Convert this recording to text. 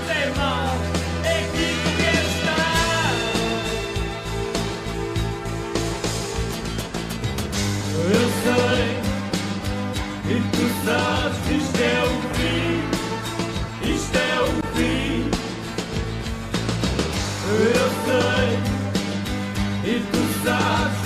fazer mal, é aqui que eu quero estar. Eu sei, e tu sabes, isto é o fim, isto é o fim. Eu sei, e tu sabes.